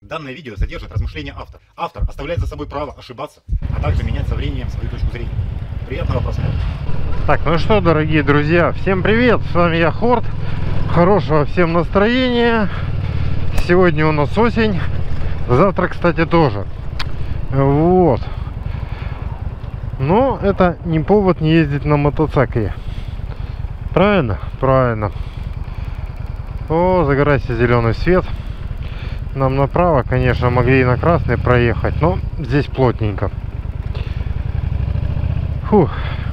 Данное видео содержит размышления автора. Автор оставляет за собой право ошибаться, а также менять со временем свою точку зрения. Приятного просмотра. Так, ну что, дорогие друзья, всем привет, с вами я, Хорт. Хорошего всем настроения. Сегодня у нас осень, завтра, кстати, тоже. Вот. Но это не повод не ездить на мотоцикле. Правильно? Правильно. О, загорайся, зеленый свет. Нам направо, конечно, могли и на красный проехать, но здесь плотненько. Фух.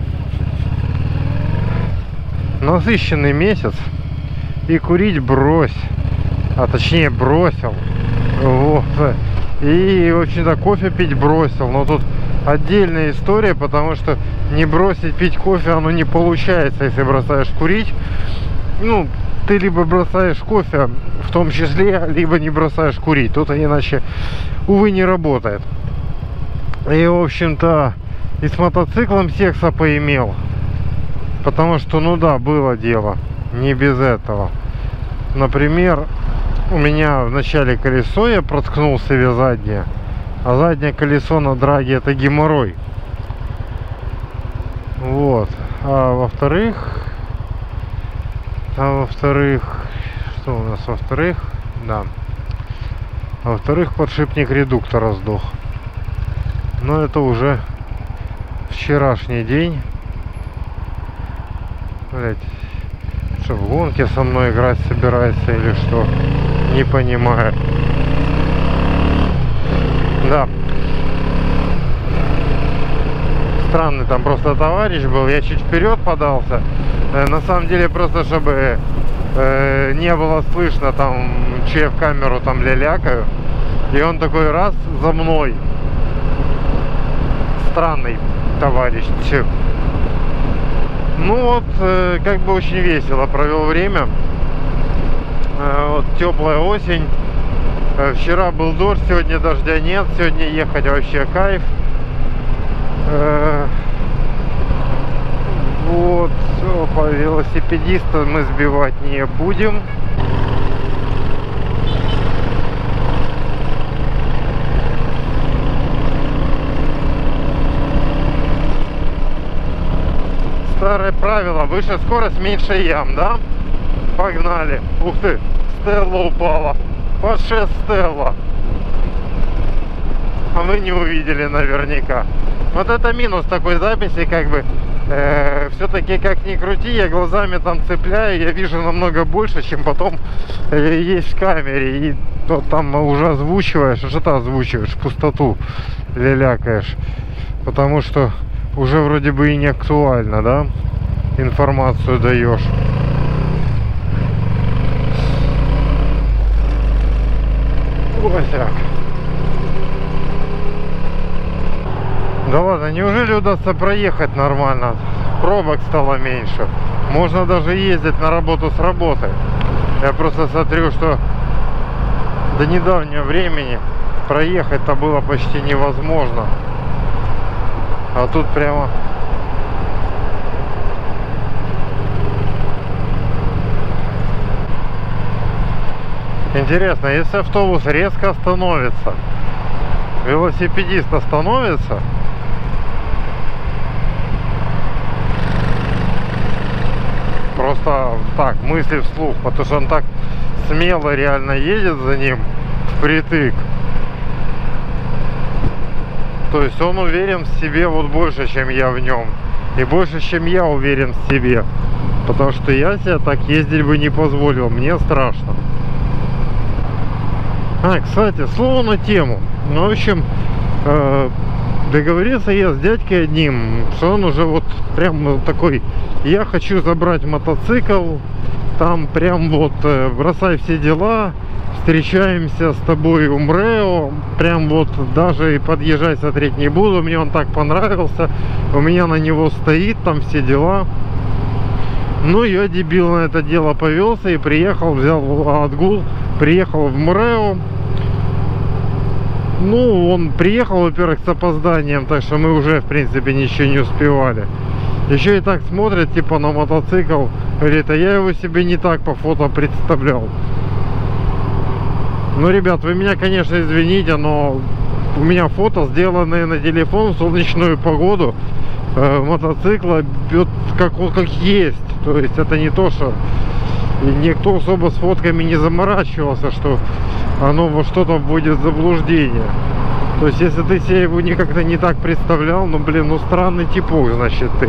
Насыщенный месяц. И курить брось. А точнее бросил. Вот. И, в общем-то, кофе пить бросил. Но тут отдельная история, потому что не бросить пить кофе, оно не получается, если бросаешь курить. Ну, ты либо бросаешь кофе, в том числе, либо не бросаешь курить. Тут иначе, увы, не работает. И, в общем-то, и с мотоциклом секса поимел. Потому что, ну да, было дело. Не без этого. Например, у меня в начале колесо, я проткнул себе заднее. А заднее колесо на драге — это геморрой. Вот. А во-вторых, что у нас во-вторых? Да. А во-вторых, подшипник редуктора сдох. Но это уже вчерашний день. Блять, что, в гонке со мной играть собирается или что? Не понимаю. Да. Странный там просто товарищ был. Я чуть вперед подался. На самом деле просто, чтобы не было слышно там, че я в камеру там лялякаю. И он такой раз за мной. Странный товарищ. Ну вот, как бы очень весело провел время. Вот теплая осень. Вчера был дождь, сегодня дождя нет. Сегодня ехать вообще кайф. Вот, по велосипедиста мы сбивать не будем. Старое правило: выше скорость, меньше ям, да? Погнали. Ух ты, Стелла упала. Под 6 Стелла. А вы не увидели наверняка. Вот это минус такой записи, как бы. Все-таки, как ни крути, я глазами там цепляю, я вижу намного больше, чем потом есть в камере. И то там уже озвучиваешь, что ты озвучиваешь, пустоту лялякаешь. Потому что уже вроде бы и не актуально, да? Информацию даешь. Вот так. Да ладно, неужели удастся проехать нормально? Пробок стало меньше. Можно даже ездить на работу с работы. Я просто смотрю, что до недавнего времени проехать-то было почти невозможно. А тут прямо... Интересно, если автобус резко остановится, велосипедист остановится? Просто так, мысли вслух, потому что он так смело реально едет за ним впритык. То есть он уверен в себе вот больше, чем я в нем. И больше, чем я уверен в себе. Потому что я себе так ездить бы не позволил. Мне страшно. А, кстати, слово на тему. Ну, в общем, договорился я с дядькой одним, что он уже вот прям такой: я хочу забрать мотоцикл, там прям вот бросай все дела, встречаемся с тобой у МРЭО, прям вот даже и подъезжать смотреть не буду, мне он так понравился, у меня на него стоит, там все дела. Ну, я, дебил, на это дело повелся и приехал, взял отгул, приехал в МРЭО. Ну, он приехал, во-первых, с опозданием, так что мы уже, в принципе, ничего не успевали. Еще и так смотрят, типа, на мотоцикл. Говорит, а я его себе не так по фото представлял. Ну, ребят, вы меня, конечно, извините, но у меня фото, сделанные на телефон в солнечную погоду мотоцикла, вот как есть. То есть это не то, что... И никто особо с фотками не заморачивался, что оно во что-то будет заблуждение. То есть, если ты себе его никак-то не так представлял, ну, блин, ну, странный типок, значит, ты.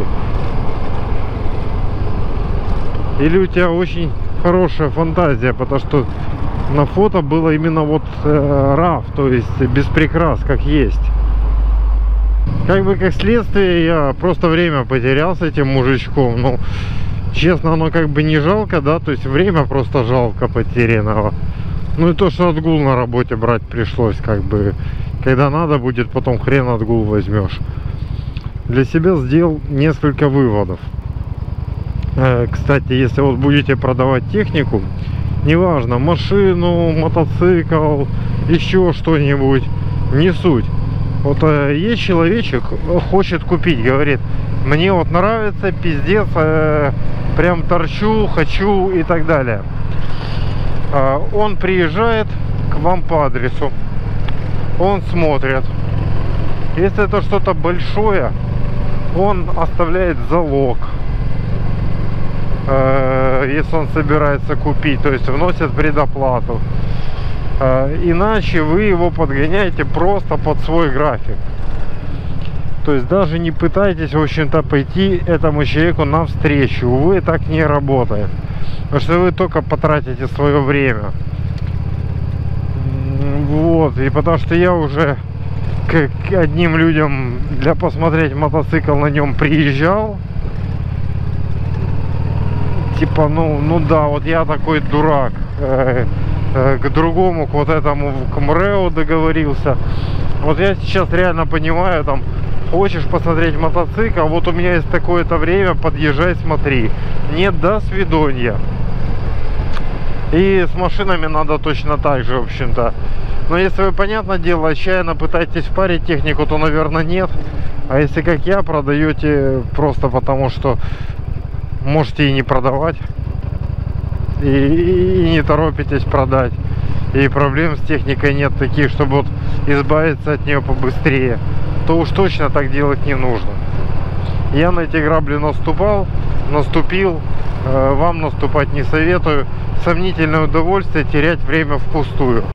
Или у тебя очень хорошая фантазия, потому что на фото было именно вот RAV, то есть без прикрас, как есть. Как бы как следствие, я просто время потерял с этим мужичком. Ну, честно, оно как бы не жалко, да, то есть время просто жалко потерянного. Ну и то, что отгул на работе брать пришлось, как бы, когда надо будет, потом хрен отгул возьмешь. Для себя сделал несколько выводов. Кстати, если вот будете продавать технику, неважно, машину, мотоцикл, еще что-нибудь, не суть. Вот есть человечек, хочет купить, говорит, мне вот нравится, пиздец, прям торчу, хочу и так далее. Он приезжает к вам по адресу, он смотрит. Если это что-то большое, он оставляет залог, если он собирается купить, то есть вносит предоплату. Иначе вы его подгоняете просто под свой график. То есть даже не пытайтесь, в общем-то, пойти этому человеку навстречу. Увы, так не работает. Потому что вы только потратите свое время. Вот. И потому что я уже к одним людям для посмотреть мотоцикл на нем приезжал. Типа, ну да, вот я такой дурак. К другому, к вот этому, к МРЭО договорился. Вот я сейчас реально понимаю, там, хочешь посмотреть мотоцикл, вот у меня есть такое-то время, подъезжай, смотри. Нет, до свидания. И с машинами надо точно так же, в общем-то. Но если вы, понятное дело, отчаянно пытаетесь впарить технику, то, наверное, нет. А если, как я, продаете просто потому, что можете и не продавать, и не торопитесь продать, и проблем с техникой нет таких, чтобы вот избавиться от нее побыстрее, то уж точно так делать не нужно. Я на эти грабли наступил, вам наступать не советую. Сомнительное удовольствие терять время впустую.